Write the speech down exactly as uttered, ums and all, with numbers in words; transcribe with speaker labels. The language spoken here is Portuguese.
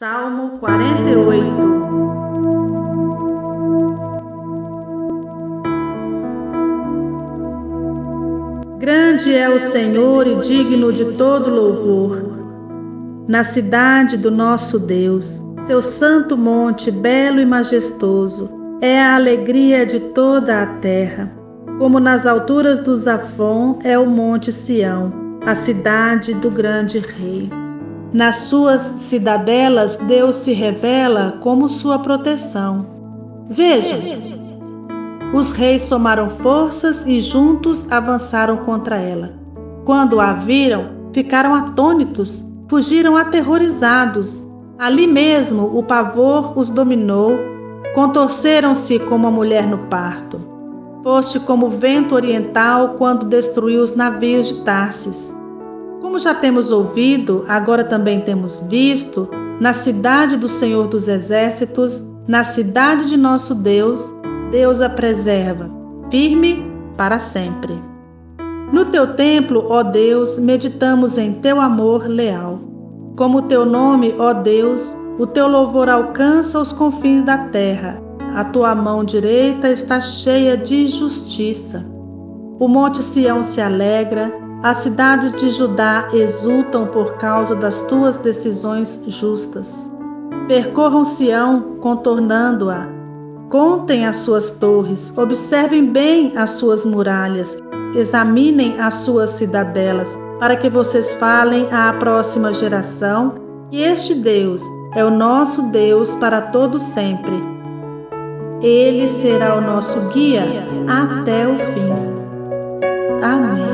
Speaker 1: Salmo quarenta e oito. Grande é o Senhor e digno de todo louvor, na cidade do nosso Deus. Seu santo monte, belo e majestoso, é a alegria de toda a terra. Como nas alturas do Zafon é o monte Sião, a cidade do grande rei. Nas suas cidadelas Deus se revela como sua proteção. Vejam, os reis somaram forças e juntos avançaram contra ela. Quando a viram, ficaram atônitos, fugiram aterrorizados. Ali mesmo o pavor os dominou, contorceram-se como a mulher no parto. Foste como o vento oriental quando destruiu os navios de Tarsis. Como já temos ouvido, agora também temos visto, na cidade do Senhor dos Exércitos, na cidade de nosso Deus, Deus a preserva, firme para sempre. No teu templo, ó Deus, meditamos em teu amor leal. Como o teu nome, ó Deus, o teu louvor alcança os confins da terra. A tua mão direita está cheia de justiça. O monte Sião se alegra, as cidades de Judá exultam por causa das tuas decisões justas. Percorram Sião, contornando-a. Contem as suas torres, observem bem as suas muralhas, examinem as suas cidadelas, para que vocês falem à próxima geração que este Deus é o nosso Deus para todo sempre. Ele será o nosso guia até o fim. Amém.